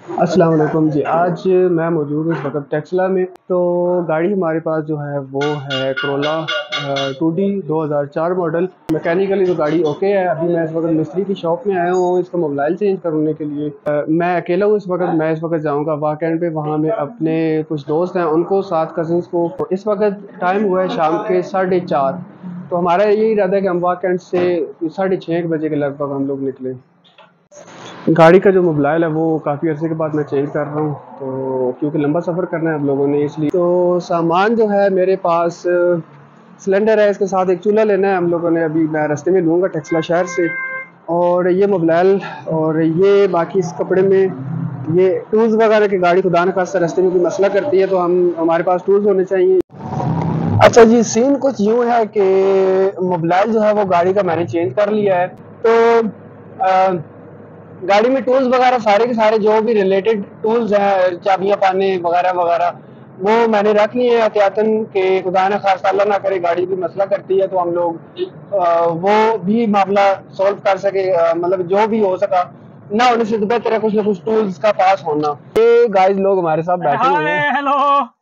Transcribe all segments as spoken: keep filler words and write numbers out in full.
अस्सलाम वालेकुम जी। आज मैं मौजूद हूँ इस वक्त टेक्सला में। तो गाड़ी हमारे पास जो है वो है कोरोला टू डी दो हज़ार चार मॉडल। मैकेनिकली तो गाड़ी ओके है। अभी मैं इस वक्त मिस्त्री की शॉप में आया हूँ इसका मोबाइल चेंज करने के लिए। आ, मैं अकेला हूँ इस वक्त। मैं इस वक्त जाऊँगा वाकेंड पे, वहाँ में अपने कुछ दोस्त हैं उनको, सात कज़न्स को। इस वक्त टाइम हुआ है शाम के साढ़े चार। तो हमारा यही इरादा है कि हम वाकेंड से साढ़े छः बजे के लगभग हम लोग निकले। गाड़ी का जो मोबाइल है वो काफ़ी अर्से के बाद मैं चेंज कर रहा हूँ, तो क्योंकि लंबा सफ़र करना है आप लोगों ने, इसलिए। तो सामान जो है मेरे पास सिलेंडर है, इसके साथ एक चूल्हा लेना है हम लोगों ने। अभी मैं रास्ते में लूँगा टेक्सला शहर से। और ये मोबाइल और ये बाकी इस कपड़े में ये टूल्स वगैरह की, गाड़ी खुदा न खास्ता रास्ते में कोई मसला करती है तो हम हमारे पास टूल्स होने चाहिए। अच्छा जी, सीन कुछ यूँ है कि मोबाइल जो है वो गाड़ी का मैंने चेंज कर लिया है। तो आ, गाड़ी में टूल्स वगैरह सारे के सारे जो भी रिलेटेड टूल्स हैं, चाबियां पाने वगैरह वगैरह, वो मैंने रख लिए हैं एहतियातन के खुदा न खास्ता अल्लाह ना करे गाड़ी भी मसला करती है तो हम लोग आ, वो भी मामला सॉल्व कर सके। आ, मतलब जो भी हो सका ना होने से तो बेहतर है कुछ ना कुछ टूल्स का पास होना। ये गाइस लोग हमारे साथ बैठे हुए हैं। हेलो।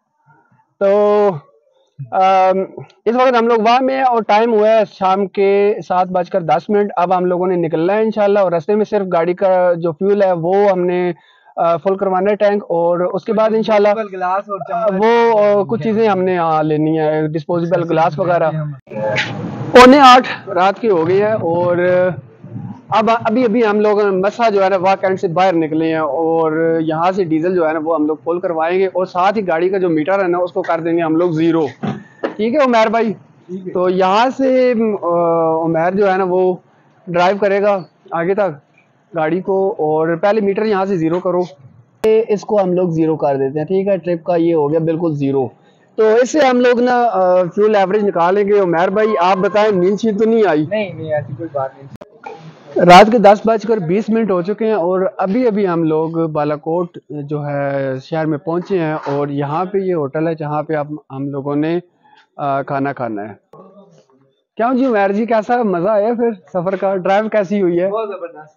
तो अम, इस वक्त हम लोग वहाँ में हैं और टाइम हुआ है शाम के सात बजकर दस मिनट। अब हम लोगों ने निकलना है इंशाल्लाह। और रास्ते में सिर्फ गाड़ी का जो फ्यूल है वो हमने अ, फुल करवाना है टैंक, और उसके बाद इंशाल्लाह ग्लास और अ, वो अ, कुछ चीज़ें हमने यहाँ लेनी है, डिस्पोजेबल ग्लास वगैरह। पौने आठ रात की हो गई है और अब अभी अभी हम लोग मसा जो है ना वाह कैंट से बाहर निकले हैं, और यहाँ से डीजल जो है ना वो हम लोग फुल करवाएंगे और साथ ही गाड़ी का जो मीटर है ना उसको कर देंगे हम लोग ज़ीरो। ठीक है उमैर भाई? तो यहाँ से उमैर जो है ना वो ड्राइव करेगा आगे तक गाड़ी को, और पहले मीटर यहाँ से ज़ीरो करो। ये इसको हम लोग ज़ीरो कर देते हैं। ठीक है, ट्रिप का ये हो गया बिल्कुल ज़ीरो। तो इससे हम लोग ना फ्यूल एवरेज निकालेंगे। उमैर भाई आप बताएं, नींद शीत तो नहीं आई? नहीं नहीं, ऐसी कोई बात नहीं। रात के दस बजकर बीस मिनट हो चुके हैं और अभी अभी हम लोग बालाकोट जो है शहर में पहुंचे हैं, और यहाँ पे ये होटल है जहाँ पे आप हम लोगों ने आ, खाना खाना है। क्यों जी उमैर जी, कैसा मज़ा आया फिर सफ़र का? ड्राइव कैसी हुई है? बहुत जबरदस्त।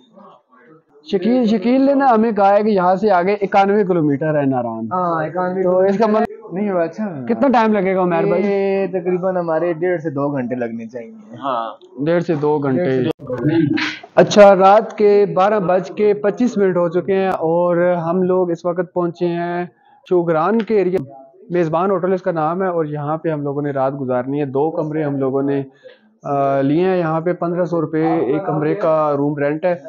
शकील शकील ने ना हमें कहा है कि यहाँ से आगे इक्यानवे किलोमीटर है नारायण। हाँ, इक्यानवे तो इसका मतलब नहीं हुआ। अच्छा, कितना टाइम लगेगा उमैर भाई? ये तकरीबन हमारे डेढ़ से दो घंटे लगने चाहिए। हाँ, डेढ़ से दो डेढ़ घंटे से दो। अच्छा, रात के बारह बज के पच्चीस मिनट हो चुके हैं और हम लोग इस वक्त पहुंचे हैं चौग्रान के एरिया। मेज़बान होटल इसका नाम है, और यहाँ पे हम लोगों ने रात गुजारनी है। दो कमरे हम लोगों ने अ, लिए हैं। यहाँ पे पंद्रह सौ रुपये एक कमरे का रूम रेंट है।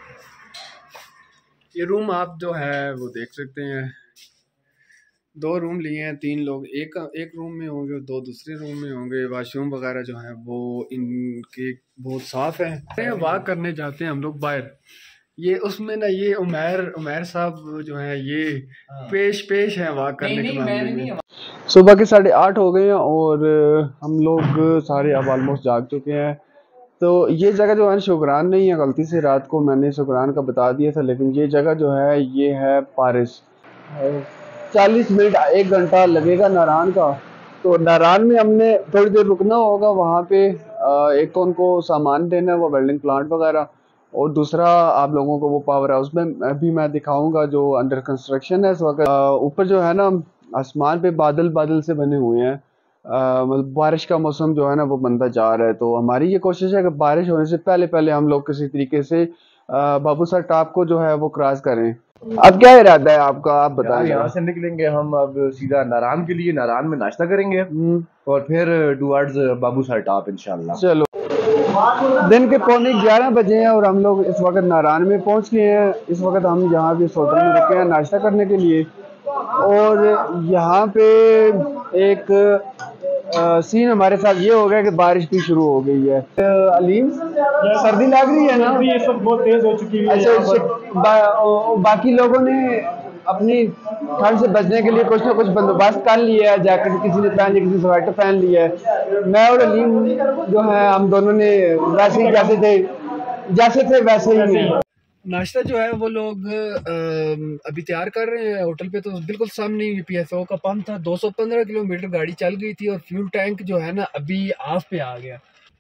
ये रूम आप जो है वो देख सकते हैं। दो रूम लिए हैं, तीन लोग एक एक रूम में होंगे, दो दूसरे रूम में होंगे। वाशरूम वगैरह जो है वो इनके बहुत साफ है। वॉक करने जाते हैं हम लोग बाहर। ये उसमें ना ये उमैर उमैर साहब जो है ये पेश पेश है वॉक करने के मामले में। सुबह के साढ़े आठ हो गए हैं और हम लोग सारे अब ऑलमोस्ट जाग चुके हैं। तो ये जगह जो है शुक्रान नहीं है, गलती से रात को मैंने शुक्रान का बता दिया था, लेकिन ये जगह जो है ये है पारिस। चालीस मिनट एक घंटा लगेगा नारायण का। तो नारायण में हमने थोड़ी देर रुकना होगा। वहाँ पे अ, एक तो उनको सामान देना है वो वेल्डिंग प्लांट वगैरह, और दूसरा आप लोगों को वो पावर हाउस में अभी मैं दिखाऊंगा जो अंडर कंस्ट्रक्शन है इस वक्त। अ, ऊपर जो है ना आसमान पे बादल बादल से बने हुए हैं। अ, मतलब बारिश का मौसम जो है ना वो बनता जा रहा है। तो हमारी ये कोशिश है कि बारिश होने से पहले पहले हम लोग किसी तरीके से अ, बाबू सर टॉप को जो है वो क्रॉस करें। अब क्या इरादा है आपका, आप बताएं। यहाँ से निकलेंगे हम अब सीधा नारायण के लिए। नारायण में नाश्ता करेंगे और फिर डुवर्ड्स बाबू सर टॉप इंशाल्लाह। चलो, दिन के पौने ग्यारह बजे हैं और हम लोग इस वक्त नारायण में पहुंच गए हैं। इस वक्त हम यहाँ पे होटल में रुके हैं नाश्ता करने के लिए, और यहाँ पे एक आ, सीन हमारे साथ ये हो गया कि बारिश भी शुरू हो गई है। अलीम, सर्दी लग रही है ना? ये सब बहुत तेज हो चुकी है। अच्छा, बा, बाकी लोगों ने अपनी ठंड से बचने के लिए कुछ ना कुछ बंदोबस्त कर लिया है। जैकेट किसी ने पहन लिया, किसी ने स्वेटर पहन लिया है। मैं और अलीम जो है हम दोनों ने वैसे ही जैसे थे जैसे थे वैसे ही। नाश्ता जो है वो लोग अभी तैयार कर रहे हैं होटल पे। तो बिल्कुल सामने पीएसओ का पंप था। दो सौ पंद्रह किलोमीटर गाड़ी चल गई थी और फ्यूल टैंक जो है ना अभी हाफ पे आ गया।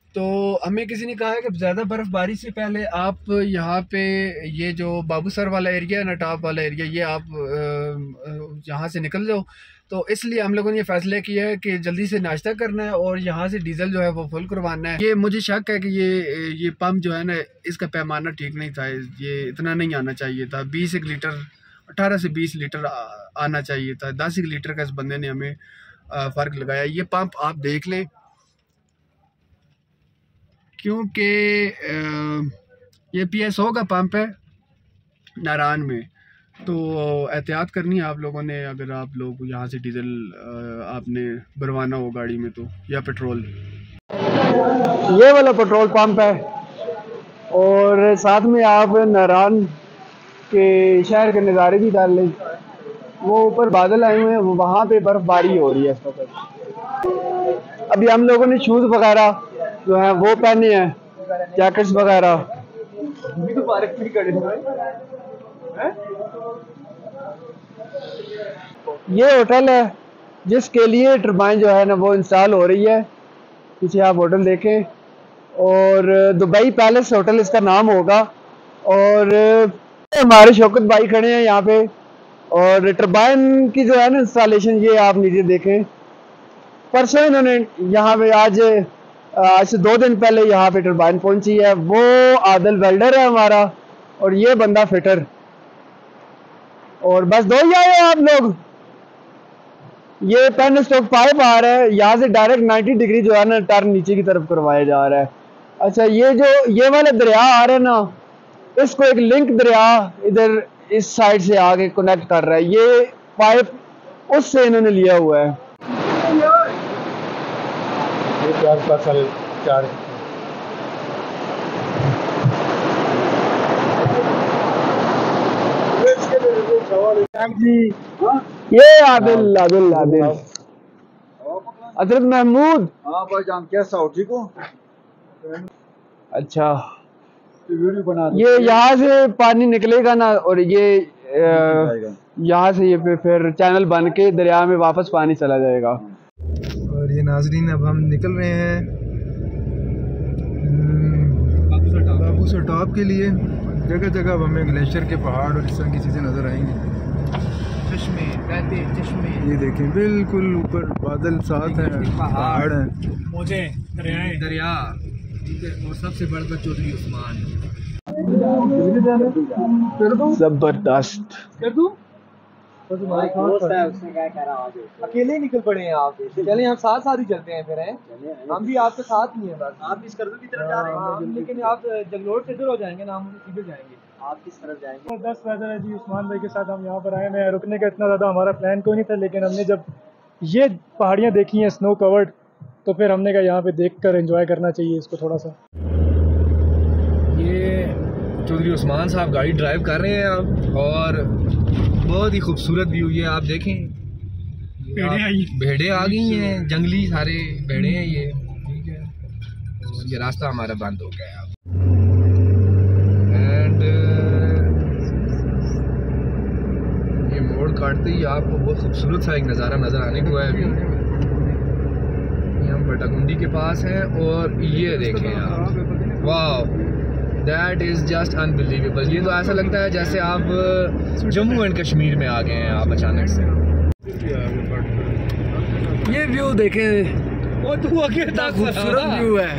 तो हमें किसी ने कहा है कि ज़्यादा बर्फ़बारी से पहले आप यहाँ पे ये जो बाबूसर वाला एरिया है ना, टॉप वाला एरिया, ये आप यहाँ से निकल जाओ। तो इसलिए हम लोगों ने ये फैसला किया है कि जल्दी से नाश्ता करना है और यहाँ से डीजल जो है वो फुल करवाना है। ये मुझे शक है कि ये ये पंप जो है ना, इसका पैमाना ठीक नहीं था, ये इतना नहीं आना चाहिए था। बीस एक लीटर, अठारह से बीस लीटर आना चाहिए था। दस एक लीटर का इस बंदे ने हमें फ़र्क लगाया। ये पंप आप देख लें, क्योंकि ये पी एस ओ का पंप है नारायण में, तो एहतियात करनी है आप लोगों ने अगर आप लोग यहाँ से डीजल आपने भरवाना हो गाड़ी में तो, या पेट्रोल। ये वाला पेट्रोल पंप है और साथ में आप नारायण के शहर के नज़ारे भी डाल लें। वो ऊपर बादल आए हुए हैं, वहाँ पे बर्फबारी हो रही है इस वक्त। अभी हम लोगों ने शूज़ वगैरह जो है वो पहने हैं, जैकेट्स वगैरह। ये होटल है जिसके लिए टरबाइन जो है ना वो इंस्टॉल हो रही है। पीछे आप होटल देखें, और दुबई पैलेस होटल इसका नाम होगा। और हमारे शौकत भाई खड़े हैं यहाँ पे, और टरबाइन की जो है ना इंस्टॉलेशन ये आप नीचे देखें। परसों इन्होंने यहाँ पे, आज आज से दो दिन पहले यहाँ पे टरबाइन पहुंची है। वो आदिल वेल्डर है हमारा, और ये बंदा फिटर, और बस दो ही आए आप लोग। ये पेन स्टॉक पाइप आ रहा है, यहाँ से डायरेक्ट नब्बे डिग्री जो है ना टर्न नीचे की तरफ करवाया जा रहा है। अच्छा, ये जो ये वाला दरिया आ रहा है ना, इसको एक लिंक दरिया इधर इस साइड से आगे कनेक्ट कर रहा है। ये पाइप उससे इन्होंने लिया हुआ है। चार पाँच साल चार जी, ये आदिल आदिल आदिल हजरत महमूद। हाँ भाई जान, कैसा हो? ठीक हो? अच्छा, वीडियो बना ये यहाँ से पानी निकलेगा ना, और ये यहाँ से ये फिर चैनल बन के दरिया में वापस पानी चला जाएगा। और ये नाजरीन, अब हम निकल रहे हैं बाबूसर टॉप के लिए। जगह जगह अब हमें ग्लेशियर के पहाड़ और इस तरह की चीज़ें नज़र आएंगी। चश्मे, रहते चश्मे, ये देखें बिल्कुल ऊपर बादल साथ हैं, पहाड़ हैं, मुझे दरियाएं, दरिया, और सबसे बड़ा चौधरी उस्मान। जबरदस्त कर दूं? अकेले ही निकल पड़े हैं आप? चले हम साथ साथ ही चलते हैं फिर, हैं हम भी आपके साथ ही हैं। बस आप इस करदू की तरफ जा रहे हैं, लेकिन आप जंगलोट से इधर हो जाएंगे ना, हम सीधे जाएंगे। आप किस तरफ जाएंगे? दस वेदर है जी। उस्मान भाई के साथ हम यहाँ पर आए हैं। रुकने का इतना ज़्यादा हमारा प्लान कोई नहीं था, लेकिन हमने जब ये पहाड़ियाँ देखी हैं स्नो कवर्ड, तो फिर हमने कहा यहाँ पे देखकर एंजॉय करना चाहिए इसको थोड़ा सा। ये चौधरी उस्मान साहब गाड़ी ड्राइव कर रहे हैं आप, और बहुत ही खूबसूरत व्यू ये आप देखें। भेड़ें आई भेड़ें आ गई हैं, जंगली सारे भेड़ें हैं ये, ठीक है। और ये रास्ता हमारा बंद हो गया है। एंड ये मोड़ काटते ही आपको बहुत खूबसूरत सा एक नज़ारा नज़र आने को है। अभी ये हम बटागुंडी के पास हैं, और ये देखें आप, वाह, दैट इज़ जस्ट अनबिलीवेबल। ये तो ऐसा लगता है जैसे आप जम्मू एंड कश्मीर में आ गए हैं आप अचानक से। ये व्यू देखें, वो तो कितना खूबसूरत व्यू है।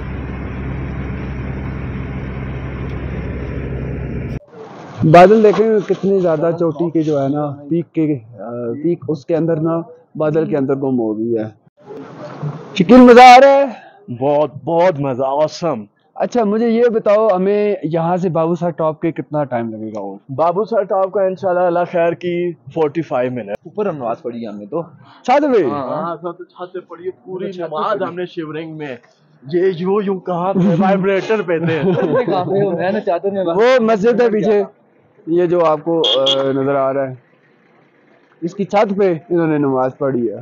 बादल देखें कितनी ज़्यादा चोटी के जो है ना, पीक के पीक उसके अंदर ना, बादल के अंदर गुम हो गई है। शकील, मज़ा आ रहा है? बहुत बहुत मजा, ऑसम। अच्छा, मुझे ये बताओ, हमें यहाँ से बाबूसर टॉप के कितना टाइम लगेगा? और बाबूसर टॉप का इंशाल्लाह अल्लाह खैर की पैंतालीस मिनट। ऊपर हम नमाज पढ़ी हमने तो छत पे। हाँ, सब छत पे पढ़ी पूरी नमाज हमने शिवरिंग में। ये यूं यूं कहाँ थे, वाइब्रेटर पे थे। वो मस्जिद है पीछे, ये जो आपको नजर आ रहा है, इसकी छत पे इन्होंने नमाज पढ़ी है।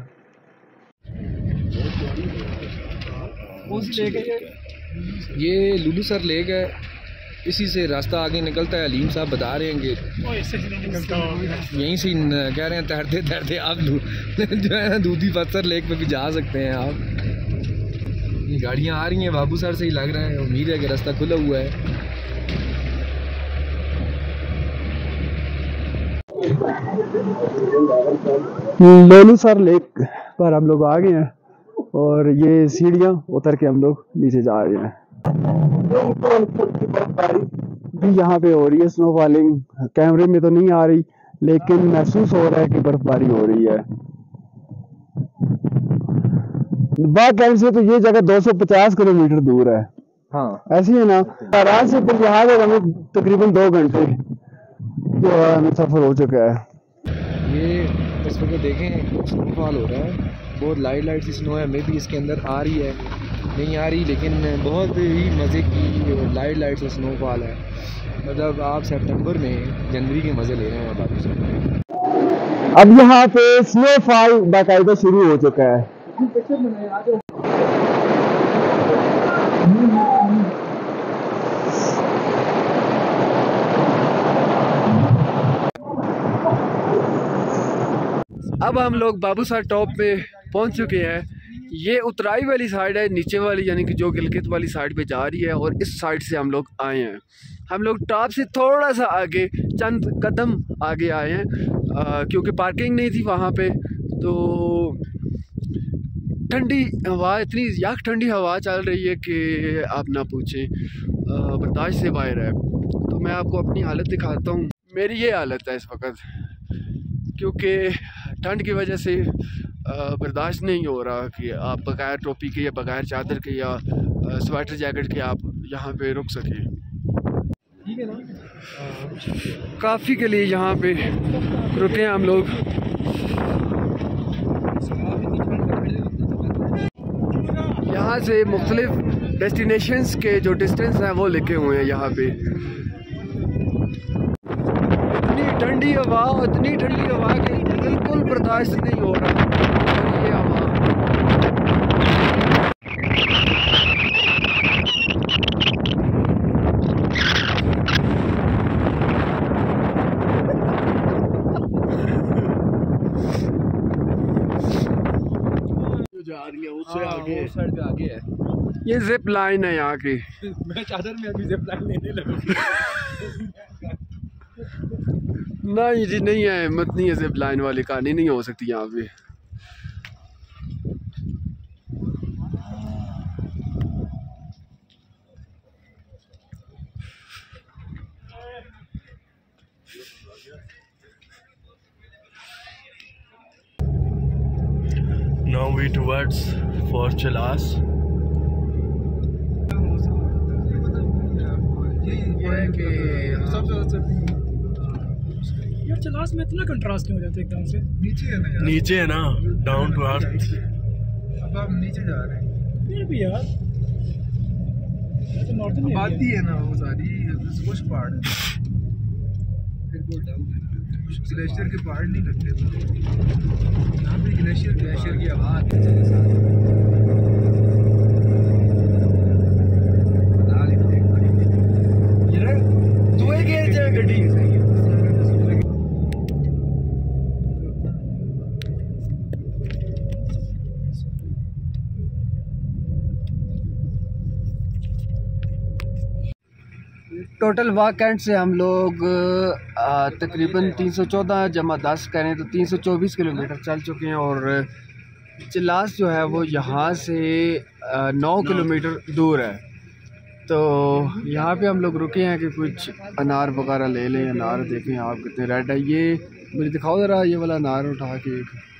ये लुलू सर लेक है, इसी से रास्ता आगे निकलता है। अलीम साहब बता रहे हैं कि यहीं से कह रहे हैं तैरते तैरते आप जो है ना दूधी पत्थर लेक पे भी जा सकते हैं आप। जी गाड़ियाँ आ रही हैं, बाबू सर से ही लग रहा है, उम्मीद है कि रास्ता खुला हुआ है। लोलूसर लेक पर हम लोग आ गए हैं और ये सीढ़ियाँ उतर के हम लोग नीचे जा रहे हैं। भी यहाँ पे हो रही है स्नो फॉलिंग, कैमरे में तो नहीं आ रही लेकिन महसूस हो रहा है कि बर्फबारी हो रही है। बाग कैंप से तो ये जगह दो सौ पचास किलोमीटर दूर है। हाँ ऐसी है ना, रात से फिर यहाँ तक हमें तकरीबन दो घंटे जो है हमें सफर हो चुका है। ये इस वक्त देखें स्नोफॉल हो रहा है, बहुत लाइट लाइट सी स्नो है, मे भी इसके अंदर आ रही है नहीं आ रही, लेकिन बहुत ही मज़े की लाइट लाइट सी स्नोफॉल है। मतलब आप सितंबर में जनवरी के मज़े ले रहे हैं बाबू सर। अब यहाँ पे स्नोफॉल बाकायदा शुरू हो चुका है। अब हम लोग बाबूसर टॉप पे पहुंच चुके हैं। ये उतराई वाली साइड है, नीचे वाली यानी कि जो गिलगित वाली साइड पे जा रही है, और इस साइड से हम लोग आए हैं। हम लोग टॉप से थोड़ा सा आगे, चंद कदम आगे आए हैं, आ, क्योंकि पार्किंग नहीं थी वहाँ पे। तो ठंडी हवा, इतनी याक ठंडी हवा चल रही है कि आप ना पूछें, बर्दाश्त से बाहर है। तो मैं आपको अपनी हालत दिखाता हूँ। मेरी ये हालत है इस वक्त, क्योंकि ठंड की वजह से बर्दाश्त नहीं हो रहा कि आप बगैर टोपी के या बगैर चादर के या स्वेटर जैकेट के आप यहाँ पे रुक सकें। ठीक है ना, काफ़ी के लिए यहाँ पे रुके हैं हम लोग। यहाँ से मुख्तलिफ डेस्टिनेशंस के जो डिस्टेंस हैं वो लिखे हुए हैं यहाँ पे। इतनी ठंडी हवा, इतनी ठंडी हवा कि बिल्कुल बर्दाश्त नहीं हो रहा ये हवा। जा रही है उससे आगे, उस साइड पे आगे है। ये जिप लाइन है यहाँ की। मैं चादर में अभी जिप लाइन लेने लगूंगा। नहीं जी नहीं है, हिम्मत नहीं है, जिप लाइन वाली कहानी नहीं हो सकती यहाँ पे। Now we towards for Chilas. यार चलास में इतना कंट्रास्ट नहीं हो जाता एकदम से। नीचे है ना यार, नीचे है ना, डाउन टू अर्थ। अब हम नीचे जा रहे हैं। फिर भी यार तो नॉर्थन आबादी है ना वो सारी, कुछ पहाड़ है, फिर वो डाउन है। ग्लेशियर के पहाड़ नहीं लगते यहाँ पे, ग्लेशियर ग्लेशियर की हवा आती है। टोटल वाक एंड से हम लोग आ, तकरीबन तीन सौ चौदह जमा दस करें तो तीन सौ चौबीस किलोमीटर चल चुके हैं, और चिलास जो है वो यहाँ से आ, नौ किलोमीटर दूर है। तो यहाँ पे हम लोग रुके हैं कि कुछ अनार वगैरह ले लें। अनार देखें आप कितने रेड है, ये मुझे दिखाओ ज़रा, ये वाला अनार उठा के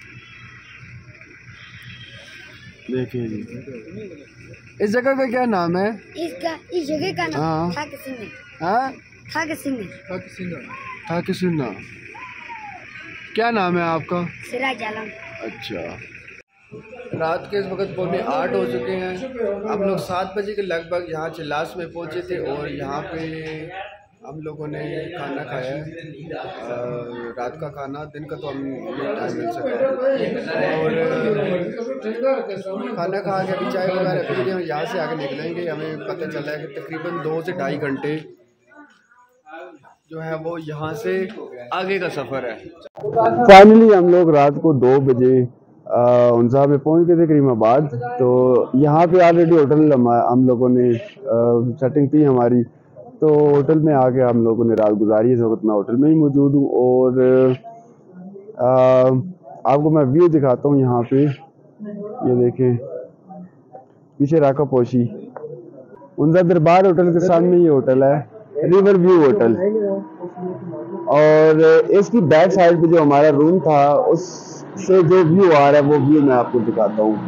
देखिए जी। इस जगह का क्या नाम है? इसका इस जगह का नाम हाँ। थाक सिंह है। हाँ थाक सिंह है। था कि सुनना। क्या नाम है आपका? सिराज आलम। अच्छा, रात के इस वक्त पौने आठ हो चुके हैं। हम लोग सात बजे के लगभग यहाँ चिलास में पहुँचे थे, और यहाँ पे हम लोगों ने खाना खाया है, रात का खाना। दिन का तो हमें टाइम मिल सका, और खाना खा के अभी चाय वगैरह पी लिए यहाँ से आगे निकलेंगे। हमें पता चला है कि तकरीबन दो से ढाई घंटे जो है वो यहाँ से आगे का सफ़र है। फाइनली हम लोग रात को दो बजे उनसा में पहुंच गए थे करीमाबाद। तो यहाँ पे ऑलरेडी होटल हम, हम लोगों ने सेटिंग की हमारी, तो होटल में आके हम लोगों ने रात गुजारी। इस वक्त मैं होटल में ही मौजूद हूँ और आ, आपको मैं व्यू दिखाता हूँ यहाँ पे। ये देखें पीछे राका पोशी, उनका दरबार होटल के सामने ये होटल है, रिवर व्यू होटल। और इसकी बैक साइड पे जो हमारा रूम था उससे जो व्यू आ रहा है वो व्यू मैं आपको दिखाता हूँ।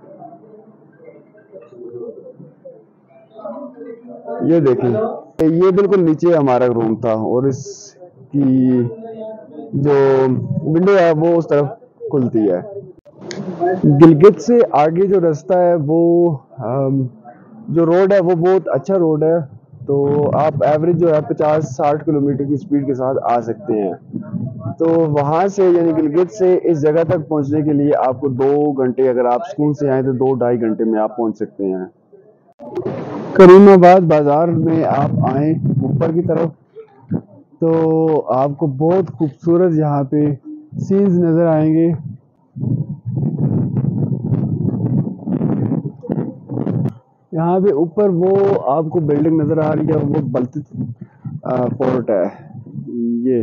ये देखें, ये बिल्कुल नीचे हमारा रूम था और इसकी जो विंडो है वो उस तरफ खुलती है। गिलगित से आगे जो रास्ता है वो जो रोड है वो बहुत अच्छा रोड है, तो आप एवरेज जो है पचास साठ किलोमीटर की स्पीड के साथ आ सकते हैं। तो वहाँ से यानी गिलगित से इस जगह तक पहुँचने के लिए आपको दो घंटे, अगर आप स्कूल से आए तो दो ढाई घंटे में आप पहुँच सकते हैं। करीमाबाद बाज़ार में आप आए ऊपर की तरफ तो आपको बहुत खूबसूरत यहाँ पे सीन्स नज़र आएंगे। यहाँ पे ऊपर वो आपको बिल्डिंग नज़र आ रही है, वो बल्तित फोर्ट है। ये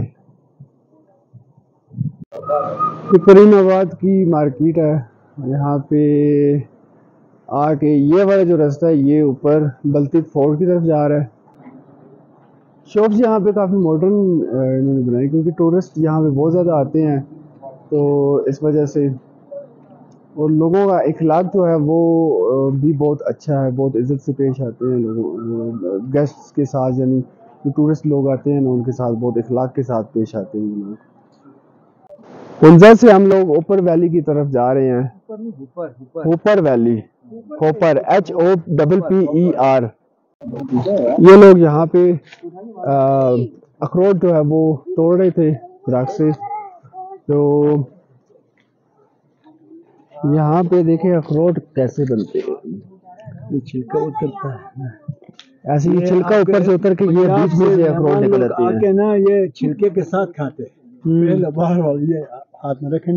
करीमाबाद की मार्केट है। यहाँ पे आके ये वाला जो रास्ता है ये ऊपर बल्तित फोर्ट की तरफ जा रहा है। शॉप्स यहाँ पे काफ़ी मॉडर्न इन्होंने बनाई क्योंकि टूरिस्ट यहाँ पे बहुत ज़्यादा आते हैं, तो इस वजह से। और लोगों का इखलाक जो है वो भी बहुत अच्छा है, बहुत इज्जत से पेश आते हैं लोगों गेस्ट्स के साथ, यानी जो टूरिस्ट लोग आते हैं ना उनके साथ बहुत इखलाक के साथ पेश आते हैं ये लोग। उनजा से हम लोग ऊपर वैली की तरफ जा रहे हैं। ऊपर valley, hopper, H O double P E R. ये लोग यहाँ पे अखरोट जो है वो तोड़ रहे थे दरख्त से। तो यहाँ पे देखें अखरोट कैसे बनते हैं, ये छिलका उतरता है, ऐसे ही छिलका ऊपर से उतर के ये बीच में से अखरोट निकल आते हैं। आके ना ये छिलके के साथ खाते हैं, बाहर वाली ये हाथ में रखे ना।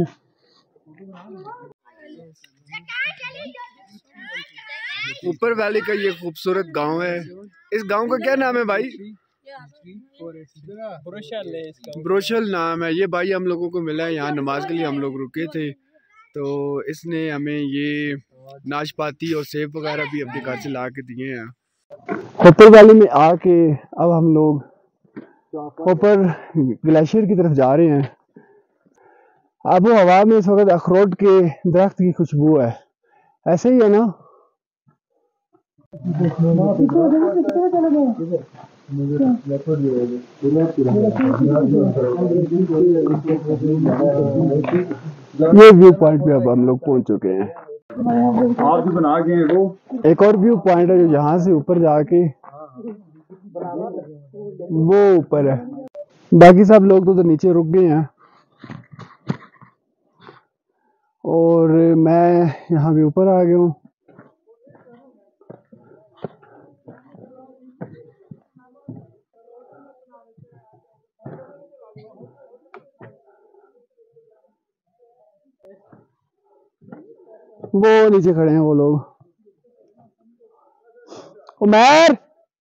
ऊपर वैली का ये खूबसूरत गांव है। इस गांव का क्या नाम है भाई? ब्रोशल नाम है। ये भाई हम लोगों को मिला है, यहाँ नमाज के लिए हम लोग रुके थे, तो इसने हमें ये नाशपाती और सेब वगैरह भी अपने घर से ला के दिए हैं। होपर वैली में आके अब हम लोग होपर ग्लेशियर की तरफ जा रहे हैं। अब वो हवा में इस वक्त अखरोट के दरख्त की खुशबू है, ऐसे ही है ना। ये व्यू पॉइंट पे अब हम लोग पहुंच चुके हैं। आप भी बना गए वो एक और व्यू पॉइंट है जो यहाँ से ऊपर जाके वो ऊपर है। बाकी सब लोग तो, तो नीचे रुक गए हैं और मैं यहाँ भी ऊपर आ गया हूँ। वो नीचे खड़े हैं वो लोग। उमर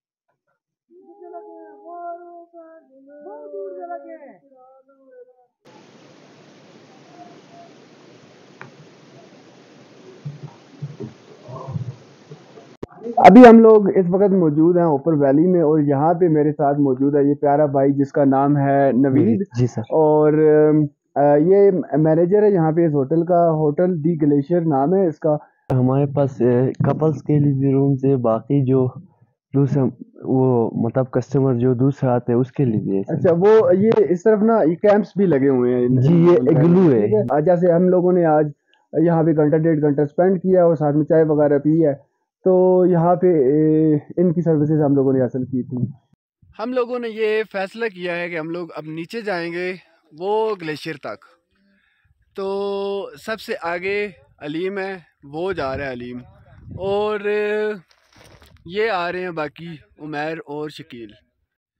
अभी हम लोग इस वक्त मौजूद हैं ऊपर वैली में और यहाँ पे मेरे साथ मौजूद है ये प्यारा भाई जिसका नाम है नवीद। जी सर। और ये मैनेजर है यहाँ पे इस होटल का, होटल दी ग्लेशियर नाम है इसका। हमारे पास कपल्स के लिए भी रूम है, बाकी जो दूसरे वो मतलब कस्टमर जो दूसरे आते हैं उसके लिए भी है। अच्छा, वो ये इस तरफ ना ये कैंप्स भी लगे हुए हैं जी, ये इग्लू है। आज जैसे हम लोगों ने आज यहाँ पे घंटा डेढ़ घंटा स्पेंड किया और साथ में चाय वगैरह पी है, तो यहाँ पे इनकी सर्विसेज हम लोगों ने हासिल की थी। हम लोगों ने ये फैसला किया है कि हम लोग अब नीचे जाएंगे वो ग्लेशियर तक। तो सबसे आगे अलीम है, वो जा रहा है अलीम, और ये आ रहे हैं बाकी उमैर और शकील।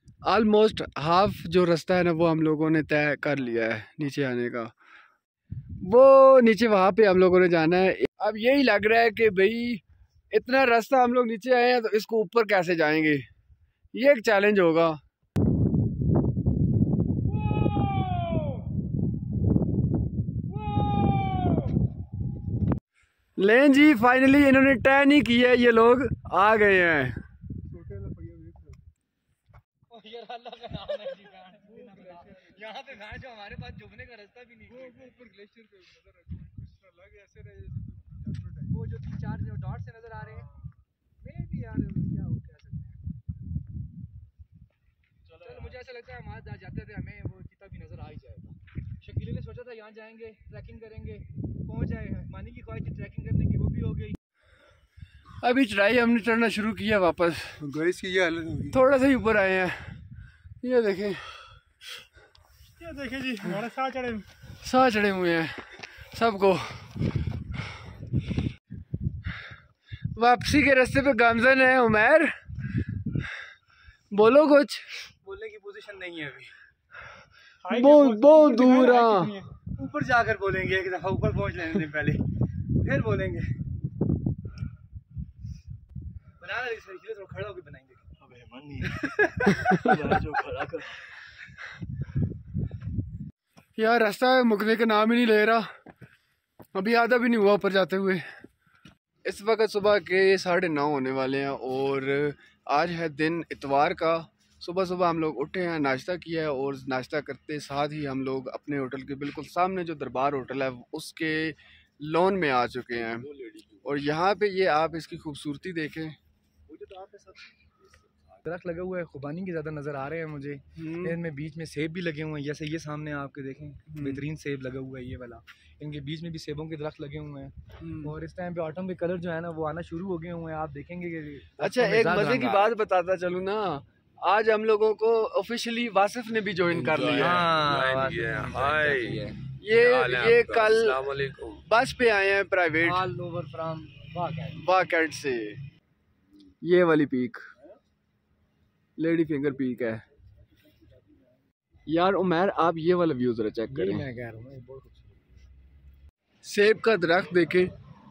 ऑलमोस्ट हाफ जो रास्ता है ना वो हम लोगों ने तय कर लिया है नीचे आने का। वो नीचे वहाँ पे हम लोगों ने जाना है। अब यही लग रहा है कि भाई इतना रास्ता हम लोग नीचे आए हैं तो इसको ऊपर कैसे जाएंगे, ये एक चैलेंज होगा। लें जी फाइनली इन्होंने तय नहीं किया, ये लोग आ गए हैं। यहाँ पे गाय जो हमारे पास जुबने का रास्ता भी नहीं है, वो ऊपर ग्लेशियर पे नजर कुछ लगे ऐसे रहे, वो जो तीन चार जो डॉट से नजर आ रहे हैं, मैं भी यार क्या हो कह सकते हैं। चलो मुझे ऐसा लगता है हम आज जाते थे हमें वो चीता भी नजर आ ही जाएगा। शकील ने सोचा था यहाँ जाएंगे ट्रैकिंग करेंगे, पहुँच आए, मानी की ख्वाहिश थी ट्रैकिंग करने की, वो भी हो गई। अभी चढ़ाई हमने चढ़ना शुरू किया वापस, गाइस की ये हालत होगी। थोड़ा सा ही ऊपर आए हैं, ये देखें, ये देखे जी हमारे साथ चढ़े साथ चढ़े हुए हैं सबको। वापसी के रास्ते पे गामजन है उमर, बोलो कुछ। बोलने की पोजीशन नहीं है अभी, बहुत बहुत दूर हाँ, ऊपर जाकर बोलेंगे, एक दफा ऊपर पहुंच लेने दें पहले, फिर बोलेंगे। बनाना थोड़ा खड़ा होकर बनाएंगे। अबे मन नहीं जो खड़ा कर यार, रास्ता मुकने का नाम ही नहीं ले रहा, अभी आधा भी नहीं हुआ ऊपर जाते हुए। इस वक्त सुबह के साढ़े नौ होने वाले हैं और आज है दिन इतवार का। सुबह सुबह हम लोग उठे हैं, नाश्ता किया है और नाश्ता करते साथ ही हम लोग अपने होटल के बिल्कुल सामने जो दरबार होटल है उसके लॉन में आ चुके हैं। और यहाँ पे ये आप इसकी खूबसूरती देखें, दरख्त लगा हुआ है, खुबानी के ज़्यादा नज़र आ रहे हैं मुझे। इनमें बीच में सेब भी लगे हुए हैं, जैसे ये सामने आपके देखें बेहतरीन सेब लगा हुआ है ये वाला, इनके बीच में भी सेबों के दरख्त लगे हुए हैं। और इस टाइम पे ऑटम के कलर जो है ना वो आना शुरू हो गए हुए हैं, आप देखेंगे कि अच्छा एक मजे की बात बताता चलूँ ना, आज हम लोगों को ऑफिशियली वासिफ ने भी ज्वाइन कर लिया है। हाय, ये ये कल बस पे आए हैं प्राइवेट वाकैट से। ये वाली पीक लेडी फिंगर पीक है यार। उमर आप ये वाला व्यू जरा चेक करें, मैं कह रहा हूँ बहुत सेब का दरख्त देखें,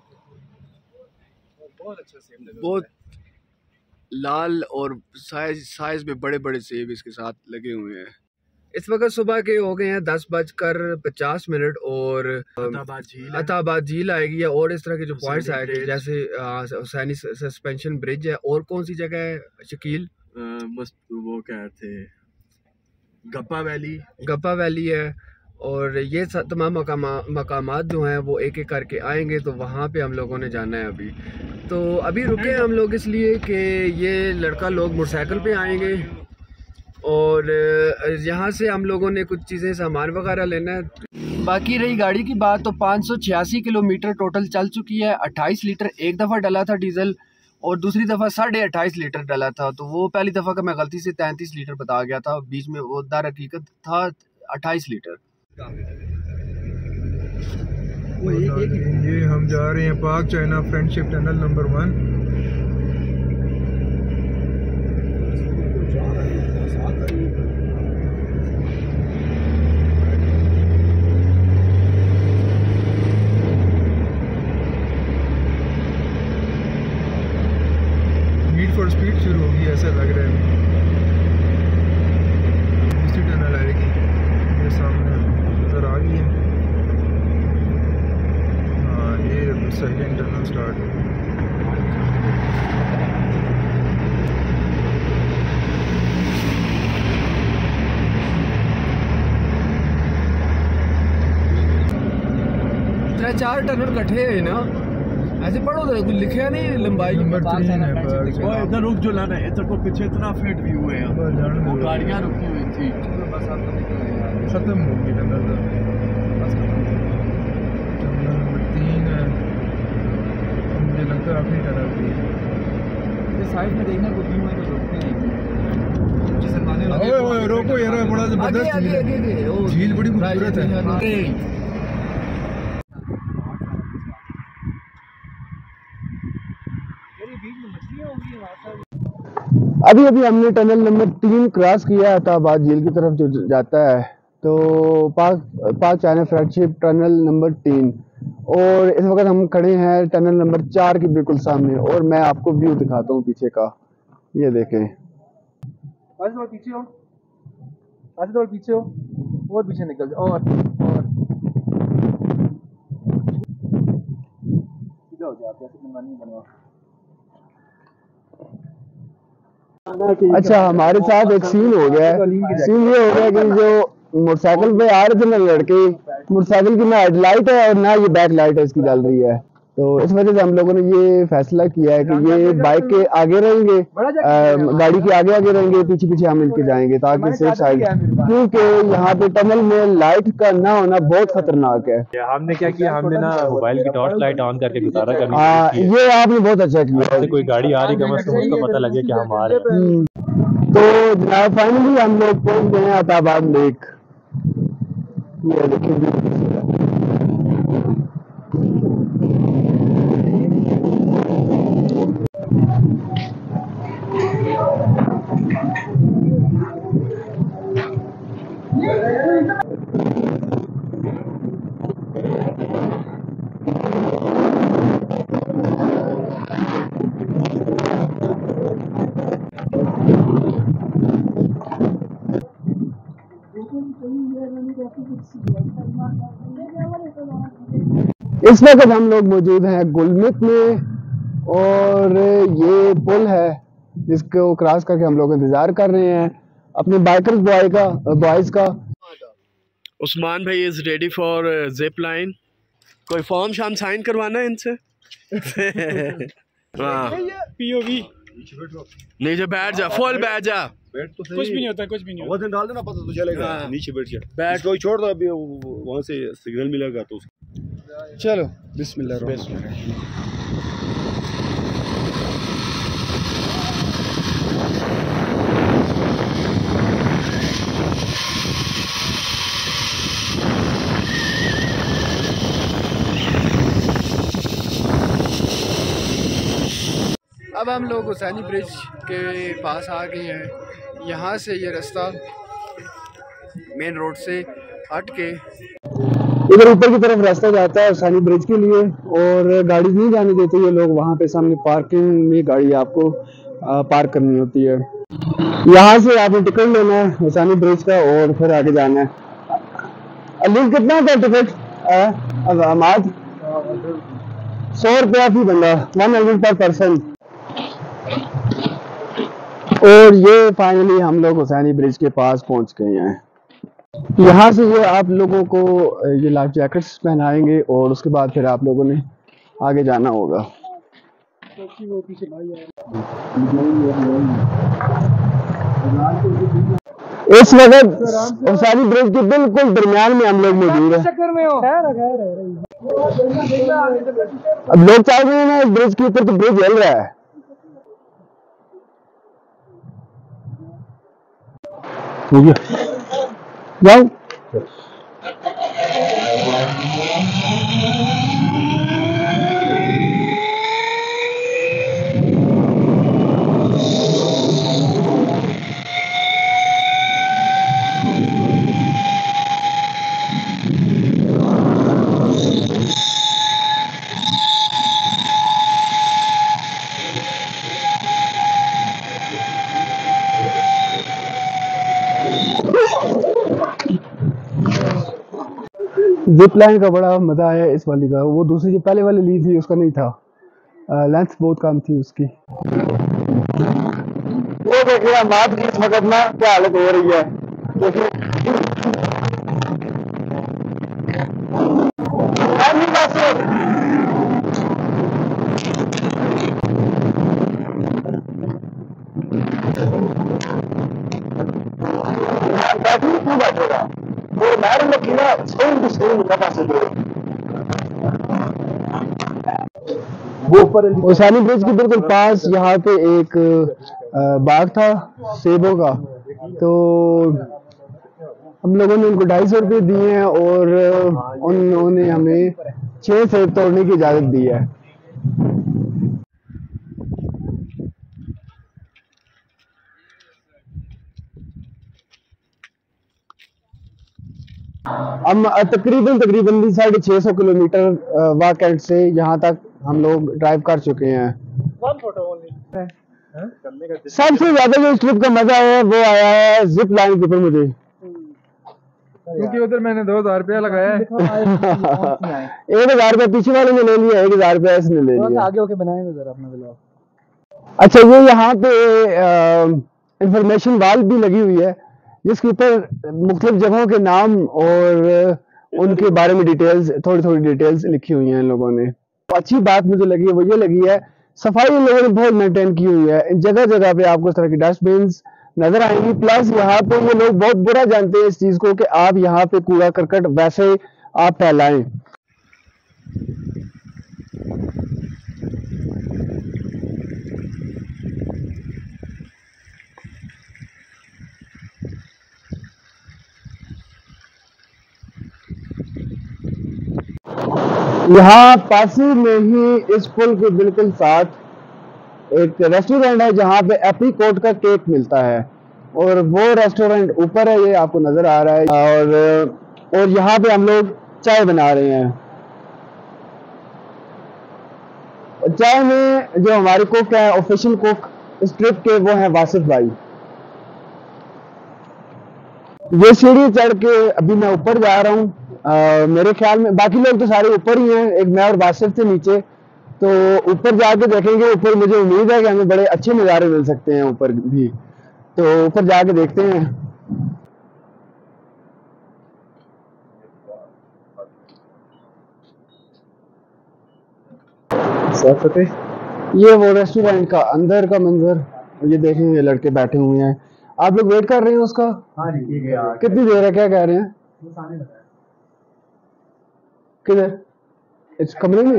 बहुत अच्छा सेब लगा, बहुत लाल और साइज साइज में बड़े बड़े सेब इसके साथ लगे हुए हैं। इस वक्त सुबह के हो गए हैं दस बजकर पचास मिनट और अताबाद झील आएगी है और इस तरह के जो पॉइंट्स आएंगे जैसे हुसैनी सस्पेंशन ब्रिज है। और कौन सी जगह है शकील? मस्त वो क्या थे, गप्पा वैली, गप्पा वैली है। और ये तमाम मकामात जो हैं वो एक एक करके आएंगे, तो वहाँ पे हम लोगों ने जाना है। अभी तो अभी रुके हम लोग इसलिए कि ये लड़का लोग मोटरसाइकिल पे आएंगे और यहाँ से हम लोगों ने कुछ चीज़ें सामान वगैरह लेना है। बाकी रही गाड़ी की बात, तो पाँच सौ छियासी किलोमीटर टोटल चल चुकी है। अट्ठाईस लीटर एक दफ़ा डला था डीजल और दूसरी दफ़ा साढ़े अट्ठाईस लीटर डला था। तो वो पहली दफ़ा का मैं गलती से तैंतीस लीटर बता गया था, बीच में वो दर हकीकत था अट्ठाईस लीटर। वो एक, एक, ये हम जा रहे हैं Pak China friendship tunnel number one. Need for speed शुरू होगी ऐसा लग रहा है। दूसरी टनल आएगी, ये सामने नजर आ गई है। हाँ, ये सेकेंड टनल स्टार्ट है। चार टनल कट्ठे है ना, ऐसे पढ़ो तो कुछ लिखा नहीं लंबाई। वो इधर रुक जो लाना है, इधर को पीछे इतना फीट व्यू है, वो गाड़ियाँ रुकी हुई थी, खत्म हो गई टनल। नंबर तीन है, मुझे लगता है अपनी टनल थी। साइड में देखना कुछ व्यू है तो रोकते हैं। ओए ओए रोको यार, बड़ा जबरदस्त झील, बड़ी खूबसूरत है। अभी अभी हमने टनल नंबर तीन क्रॉस किया है, अताबाद झील की तरफ जो जाता है। तो पाक पाक चाइना फ्रेंडशिप टनल नंबर तीन, और इस वक्त हम खड़े हैं टनल नंबर चार के बिल्कुल सामने, और मैं आपको व्यू दिखाता हूँ पीछे का। ये देखें, आज थोड़ा पीछे हो, आज थोड़ा पीछे हो, और पीछे निकल जाओ, और और सीधा हो जाओ, आप ऐसे मनमानी बनवा। अच्छा, हमारे साथ एक सीन हो गया है। सीन ये हो गया कि जो मोटरसाइकिल पे आ रहे थे ना लड़के, मोटरसाइकिल की ना हेडलाइट है और ना ये बैक लाइट है इसकी जल रही है, तो इस वजह से हम लोगों ने ये फैसला किया है कि ये बाइक के आगे रहेंगे, आ, गाड़ी के आगे आगे रहेंगे, पीछे पीछे हम मिलके जाएंगे ताकि सेफ साइड, क्योंकि यहाँ पे टनल में लाइट का ना होना बहुत खतरनाक है। हमने क्या किया, हमने ना मोबाइल की टॉर्च लाइट ऑन करके गुजारा करनी। हाँ, ये आपने बहुत अच्छा किया। कोई गाड़ी आ रही कम से कम उसको पता लगे कि हम आ रहे हैं। तो जनाब फाइनली हम लोग पहुंच गए हैं अताबाद लेक। ये देखिए, इस वक्त हम लोग मौजूद हैं गुलमित में, और ये पुल है जिसको क्रॉस करके हम लोग इंतजार कर रहे हैं अपने बाइकर्स बॉय का बॉयज का। उस्मान भाई is ready for zip line. कोई फॉर्म शाम साइन करवाना है इनसे। हाँ, पीओवी नीचे बैठ जा, फुल बैठ जा। बैठ तो सही, कुछ भी नहीं होता, कुछ भी नहीं होता। वजन डाल देना, पता तो चलेगा। हाँ। नीचे बैठ जा, बैठ। इसको छोड़ दो, अभी वहाँ से सिग्नल मिलेगा तो चलो बिस्मिल्लाह। अब हम लोग हुसैनी ब्रिज के पास आ गए हैं। यहाँ से ये रास्ता मेन रोड से हट के इधर ऊपर की तरफ रास्ता जाता है हुसैनी ब्रिज के लिए, और गाड़ी नहीं जाने देते ये लोग। वहाँ पे सामने पार्किंग में गाड़ी आपको आ, पार्क करनी होती है। यहाँ से आपने टिकट लेना है हुसैनी ब्रिज का और फिर आगे जाना है। अली कितना का टिकट? अहमद सौ रुपया फी बंदा, वन हंड्रेड पर पर्सन। और ये फाइनली हम लोग हुसैनी ब्रिज के पास पहुंच गए हैं। यहाँ से ये आप लोगों को ये लाइफ जैकेट्स पहनाएंगे और उसके बाद फिर आप लोगों ने आगे जाना होगा। इस वक्त हुसैनी ब्रिज के बिल्कुल दरमियान में हम लोग मौजूद हैं। अब लोग चाह रहे हैं ना ब्रिज के ऊपर, तो ब्रिज जल रहा है। हो गया, जाओ। जिप लाइन का बड़ा मजा आया इस वाली का। वो दूसरी जो पहले वाली ली थी उसका नहीं था, लेंथ बहुत कम थी उसकी। वो देखिए मात की इस वक्त ना क्या हालत हो रही है, देखिए। हुसैनी ब्रिज के बिल्कुल पास यहाँ पे एक बाग था सेबों का, तो हम लोगों ने उनको ढाई सौ रुपये दिए हैं और उन्होंने हमें छह सेब तोड़ने की इजाज़त दी है। हम तकरीबन तकरीबन भी साढ़े छः सौ किलोमीटर वाक एंड से यहाँ तक हम लोग ड्राइव कर चुके हैं। सबसे ज्यादा जो इस ट्रिप का मजा है वो आया है जिप लाइन के ऊपर मुझे, क्योंकि उधर मैंने दो हजार रुपया लगाया है। एक हजार रुपया पीछे वाले ने ले लिया, एक हजार रुपया इसने ले लिया। आगे होके बनाएंगे जरा अपना ब्लॉग। अच्छा, ये यहाँ पे इंफॉर्मेशन वाल भी लगी हुई है जिसके ऊपर मुख्तलिफ जगहों के नाम और उनके बारे में डिटेल्स, थोड़ी थोड़ी डिटेल्स लिखी हुई हैं इन लोगों ने। अच्छी बात मुझे लगी है वो ये लगी है, सफाई इन लोगों ने बहुत मेंटेन की हुई है। इन जगह जगह पे आपको इस तरह की डस्टबिन नजर आएंगी। प्लस यहाँ पे ये लोग बहुत बुरा जानते हैं इस चीज को कि आप यहाँ पे कूड़ा करकट वैसे आप फैलाएं। यहाँ पास में ही इस पुल के बिल्कुल साथ एक रेस्टोरेंट है जहाँ पे एप्रीकॉट का केक मिलता है, और वो रेस्टोरेंट ऊपर है, ये आपको नजर आ रहा है। और और यहाँ पे हम लोग चाय बना रहे हैं। चाय में जो हमारे कुक है, ऑफिशियल कुक इस ट्रिप के, वो है वासिफ भाई। ये सीढ़ी चढ़ के अभी मैं ऊपर जा रहा हूँ। Uh, मेरे ख्याल में बाकी लोग तो सारे ऊपर ही हैं, एक मैं और वासिफ थे नीचे। तो ऊपर जाके देखेंगे, ऊपर मुझे उम्मीद है कि हमें बड़े अच्छे नज़ारे मिल सकते हैं ऊपर भी, तो ऊपर जाके देखते हैं। ये वो रेस्टोरेंट का अंदर का मंजर, ये देखें, ये लड़के बैठे हुए हैं। आप लोग वेट कर रहे हैं उसका? हाँ जी, ठीक है। कितनी देर है, क्या कह रहे हैं? किधर? इस कमरे में?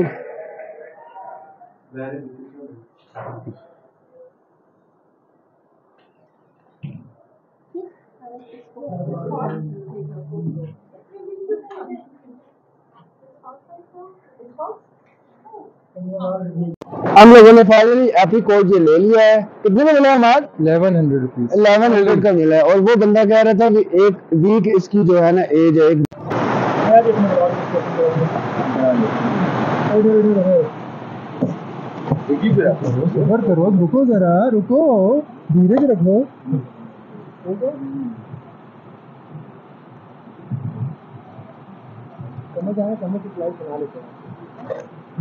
हम लोगों ने फाइनली एप्रीकॉट ये ले लिया है। कितने में मिला हमारा? Eleven hundred rupees eleven hundred का मिला है। और वो बंदा कह रहा था कि एक वीक इसकी जो है ना एज है। करो, रुको जरा, रुको, धीरे से रखो। समझ आया, समझ की फ्लाइट बना लेते हैं।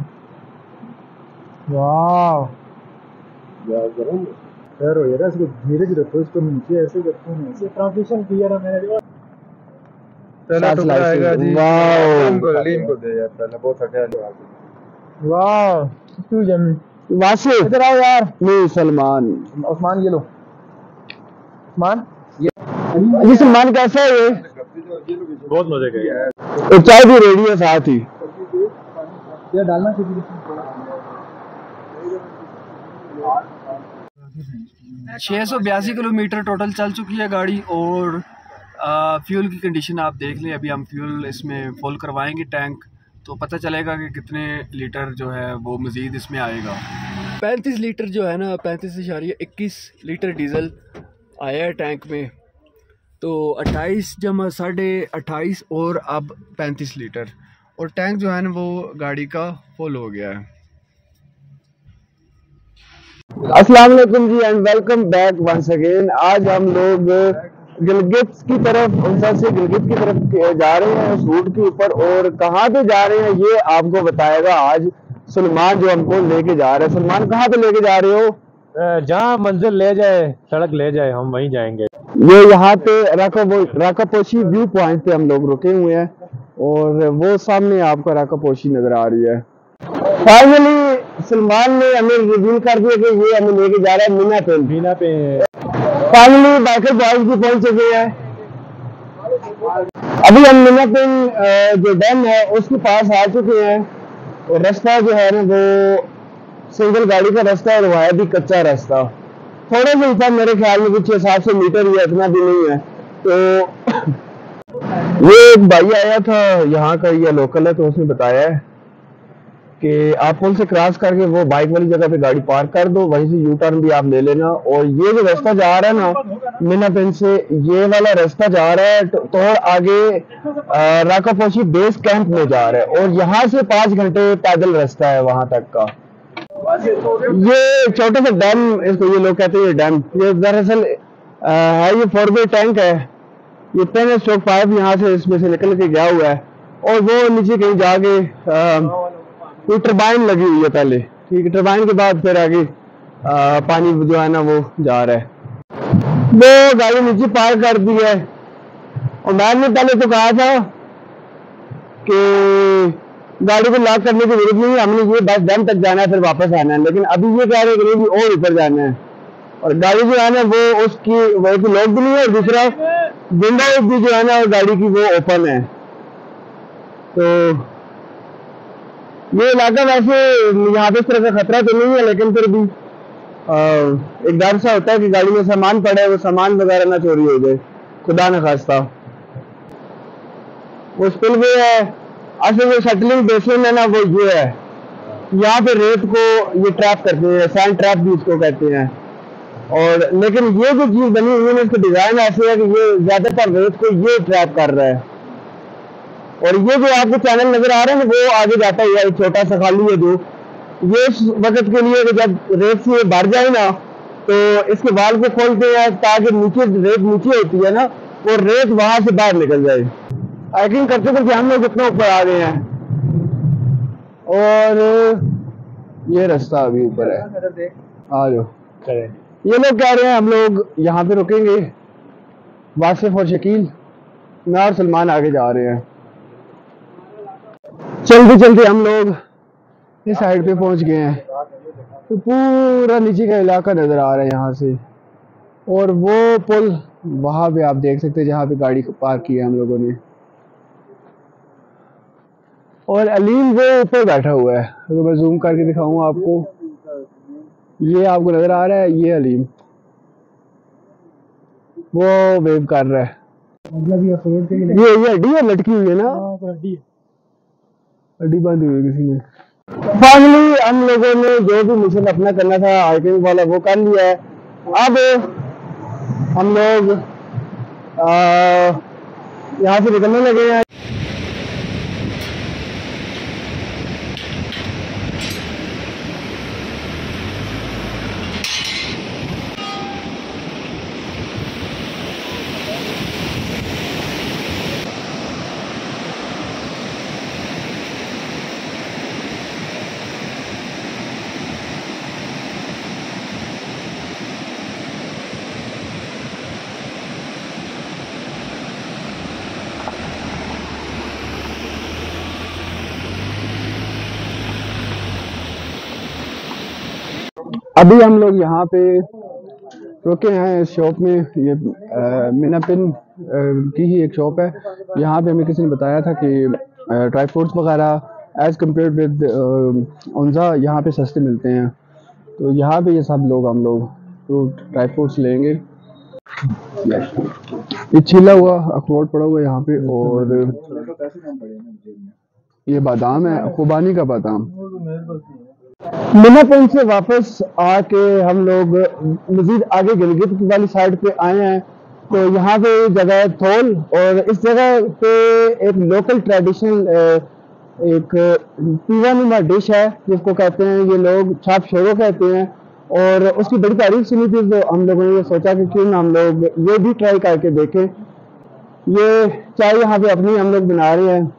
वाह यार, यार हो यार, इसको धीरे धीरे रखो, इसको नीचे ऐसे करते हैं, ऐसे ट्रांजिशन किया ना मैंने। पहला टुकड़ा आएगा जी। वाह, इनको इनको दे यार, पहले बहुत हटा। वाह, तू जमी वासिफ इधर आओ यार। नहीं, सलमान, उस्मान ये लो। उस्मान ये सलमान कैसा है? ये बहुत मजे का यार। तो चाय भी रेडी है साथ ही। ये डालना चाहिए। छः सौ बयासी किलोमीटर टोटल चल चुकी है गाड़ी। और आ, फ्यूल की कंडीशन आप देख लें। अभी हम फ्यूल इसमें फुल करवाएंगे टैंक, तो पता चलेगा कि कितने लीटर जो है वो मज़ीद इसमें आएगा। पैंतीस लीटर जो है ना, पैंतीस इशारिया इक्कीस लीटर डीज़ल आया है टैंक में। तो अट्ठाईस जमा साढ़े अट्ठाईस और अब पैंतीस लीटर, और टैंक जो है ना वो गाड़ी का फुल हो गया है। अस्सलाम वालेकुम जी and welcome back once again. आज हम लोग गिलगित की तरफ, उनसर से गिलगित की तरफ जा रहे हैं उस रूट के ऊपर, और कहाँ पे जा रहे हैं ये आपको बताएगा आज सलमान जो हमको लेके जा रहे हैं। सलमान, कहाँ पे लेके जा रहे हो? जहाँ मंजिल ले जाए, सड़क ले जाए, हम वहीं जाएंगे। ये यहाँ पे राकापोशी व्यू पॉइंट पे हम लोग रुके हुए हैं, और वो सामने आपको राकापोशी नजर आ रही है। फाइनली सलमान ने हमें रिवील कर दिया कि ये हमें लेके जा रहा है मीना पे। मीना पे फाइनली बाइकर बॉयज भी पहुंच चुके हैं। अभी हम मीना पे जो डैम है उसके पास आ चुके हैं, और रास्ता जो है ना वो सिंगल गाड़ी का रास्ता है, और वह भी कच्चा रास्ता। थोड़ा सा था मेरे ख्याल में, कुछ छह सात सौ मीटर ही, इतना भी नहीं है। तो ये एक भाई आया था यहाँ का, ये लोकल है, तो उसने बताया है कि आप पुल से क्रॉस करके वो बाइक वाली जगह पे गाड़ी पार्क कर दो, वहीं से यू टर्न भी आप ले लेना। और ये जो रास्ता जा रहा है ना मीना पिन से, ये वाला रास्ता जा रहा है तो, तो आगे राकापोशी बेस कैंप में जा रहा है, और यहाँ से पाँच घंटे पैदल रास्ता है वहां तक का। ये छोटा सा डैम, इसको ये लोग कहते हैं डैम, ये दरअसल है ये फोर वे टैंक है। ये टेन स्ट्रोक पाइप यहाँ से इसमें से निकल के गया हुआ है, और वो नीचे कहीं जाके कोई टरबाइन लगी हुई है पहले, ठीक है, टरबाइन के बाद फिर आगे आ, पानी जो है ना वो जा रहा है। वो गाड़ी नीचे पार्क कर दी है, और मैंने पहले तो कहा था कि गाड़ी को लॉक करने की जरूरत नहीं है, हमने ये बस डैम तक जाना है फिर वापस आना है, लेकिन अभी ये कह रहे हैं कि और ऊपर जाना है, और गाड़ी जो है ना वो उसकी वो की लॉक भी नहीं है, और दूसरा विंडो भी जो है ना गाड़ी की वो ओपन है। तो ये इलाका वैसे यहाँ पे इस तरह का खतरा तो नहीं है, लेकिन फिर भी आ, एक डर सा होता है कि गाड़ी में सामान पड़े, वो सामान वगैरह ना चोरी हो जाए, खुदा न खास्ता। वो स्पिल वे है, असल जो सेटलिंग बेसिन है ना वो ये है, यहाँ पे रेत को ये ट्रैप करते हैं, सैंड ट्रैप भी इसको कहते हैं। और लेकिन ये जो चीज बनी हुई है इसका डिजाइन ऐसे है कि ये ज्यादातर रेत को ये ट्रैप कर रहा है। और ये जो आपको चैनल नजर आ रहा है ना वो आगे जाता हुआ एक छोटा सा खाली है, जो ये इस वक्त के लिए कि जब रेत से भर जाए ना तो इसके वाल को खोलते हैं ताकि नीचे रेत नीचे होती है ना वो रेत वहां से बाहर निकल जाए। हाइकिंग करते करते हम लोग इतना ऊपर आ गए हैं, और ये रास्ता अभी ऊपर है, आ जाओ। ये लोग कह रहे हैं हम लोग यहाँ पे रुकेंगे, वासिफ और शकील, मैं और सलमान आगे जा रहे हैं। चलते चलते हम लोग इस साइड पे पहुंच गए हैं, तो पूरा नीचे का इलाका नजर आ रहा है यहाँ से, और वो पुल वहां पे आप देख सकते हैं जहाँ पे गाड़ी पार्क की है हम लोगों ने। और अलीम वो ऊपर बैठा हुआ है, अगर मैं जूम करके दिखाऊं आपको, ये आपको नजर आ रहा है, ये अलीम वो वेव कर रहा है। ये ये हड्डी है लटकी हुई है ना, हड्डी हड्डी बांधी हुई है किसी ने। फाइनली हम लोगों ने जो भी मिशन अपना करना था हाइकिंग वाला वो कर लिया है। अब हम लोग यहाँ से निकलने लगे हैं। अभी हम लोग यहाँ पे रुके हैं इस शॉप में, ये मीना पिन की ही एक शॉप है। यहाँ पे हमें किसी ने बताया था कि ड्राई फ्रूट्स वगैरह एज़ कम्पेयर विद उनजा यहाँ पे सस्ते मिलते हैं, तो यहाँ पे ये सब लोग हम लोग फ्रूट ड्राई फ्रूट्स लेंगे। ये छिला हुआ अखरोट पड़ा हुआ है यहाँ पे, और ये बादाम है, खुबानी का बादाम। मीना पिन से वापस आके हम लोग मजीद आगे गिलगित वाली साइड पे आए हैं, तो यहाँ पे जगह है थोल, और इस जगह पे एक लोकल ट्रेडिशनल एक पीवानुमा डिश है जिसको कहते हैं ये लोग छाप शोरो कहते हैं, और उसकी बड़ी तारीफ सुनी थी तो हम लोगों ने ये सोचा कि क्यों ना हम लोग ये भी ट्राई करके देखें। ये चाय यहाँ पे अपनी हम लोग बना रहे हैं।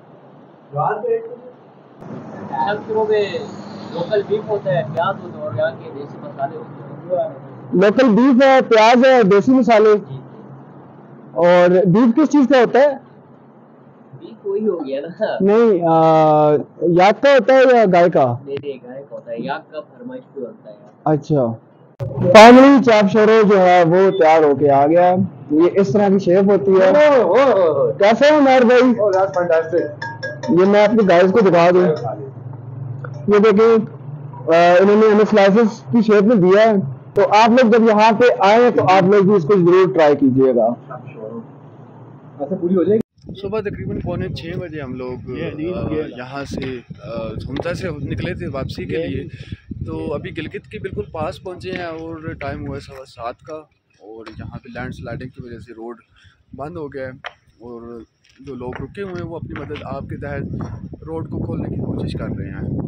लोकल बीफ होता है, प्याज होता है, और यहाँ के देसी मसाले होते हैं। लोकल बीफ है, प्याज है, देसी मसाले। और बीफ किस चीज का होता है? बीफ वही हो गया ना। नहीं, आ, याक का होता है या गाय का? नहीं नहीं, गाय का होता है, याक का फरमाइश पे होता है। अच्छा, फाइनली चाप शोरो जो है वो तैयार होके आ गया। ये इस तरह की शेप होती है। कैसे है उमर भाई? ये मैं अपने गाइस को दिखा दूं, ये देखिए इन्होंने हमें स्लाइसेस की शेप में दिया है, तो आप लोग जब यहाँ पे आए तो आप लोग भी इसको जरूर ट्राई कीजिएगा। ऐसे पूरी हो जाएगी। सुबह तकरीबन पौने छः बजे हम लोग यहाँ से झुमता से निकले थे वापसी के लिए। तो अभी गिलगित के बिल्कुल पास पहुँचे हैं और टाइम हुआ है सवा सात का। और यहाँ पे लैंड स्लाइडिंग की वजह से रोड बंद हो गया है और जो लोग रुके हुए हैं वो अपनी मदद आपके तहत रोड को खोलने की कोशिश कर रहे हैं।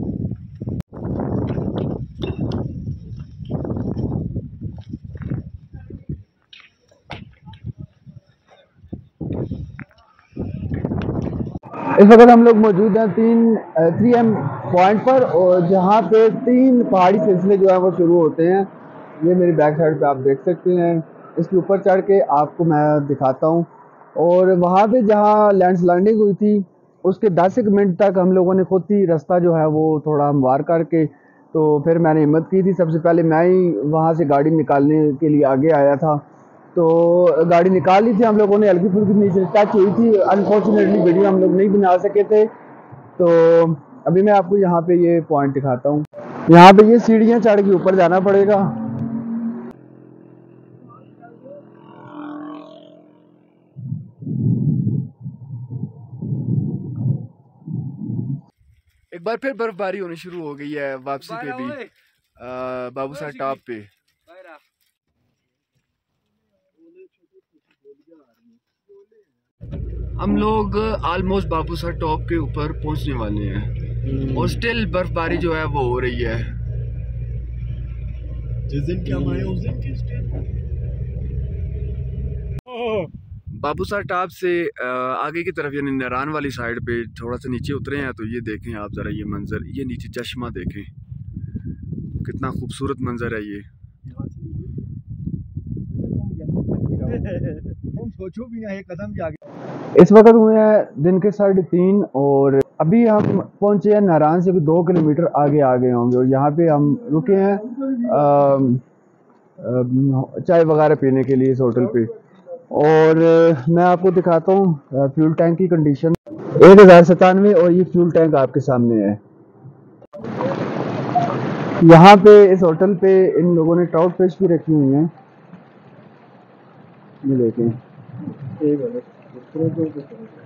इस वक्त हम लोग मौजूद हैं तीन थ्री एम पॉइंट पर और जहाँ पे तीन पहाड़ी सिलसिले जो है वो शुरू होते हैं। ये मेरी बैक साइड पे आप देख सकते हैं। इसके ऊपर चढ़ के आपको मैं दिखाता हूँ। और वहाँ पे जहाँ लैंडस्लाइडिंग हुई थी उसके दस एक मिनट तक हम लोगों ने खुद ही रास्ता जो है वो थोड़ा हमवार करके, तो फिर मैंने हिम्मत की थी। सबसे पहले मैं ही वहाँ से गाड़ी निकालने के लिए आगे आया था। तो गाड़ी निकाल ली थी हम लोगों ने, हल्की फुल्की नीचे टच हुई थी। अनफॉर्चुनेटली वीडियो हम लोग नहीं बना सके थे। तो अभी मैं आपको यहाँ पे ये पॉइंट दिखाता हूँ। यहाँ पे ये सीढ़ियाँ चढ़ के ऊपर जाना पड़ेगा। एक बार फिर बर्फबारी होनी शुरू हो गई है वापसी पे भी बाबूसर टॉप पे। हम लोग ऑलमोस्ट बाबूसर टॉप के ऊपर पहुंचने वाले हैं और स्टिल बर्फबारी जो है वो हो रही है। जिस दिन क्या आए उस दिन की स्टिल बाबूसर टॉप से आगे की तरफ यानी नारान वाली साइड पे थोड़ा सा नीचे उतरे हैं। तो ये देखें आप ज़रा ये मंज़र, ये नीचे चश्मा देखें, कितना खूबसूरत मंज़र है ये। हम सोचो भी ना, एक कदम भी आगे। इस वक्त हुए हैं दिन के साढ़े तीन और अभी हम पहुंचे हैं नारान से भी दो किलोमीटर आगे आ गए होंगे। और यहाँ पे हम रुके हैं चाय वगैरह पीने के लिए इस होटल पे। और मैं आपको दिखाता हूँ फ्यूल टैंक की कंडीशन। एक हज़ार सतानवे और ये फ्यूल टैंक आपके सामने है। यहाँ पे इस होटल पे इन लोगों ने ट्राउट फिश भी रखी हुई हैं, ये देखें।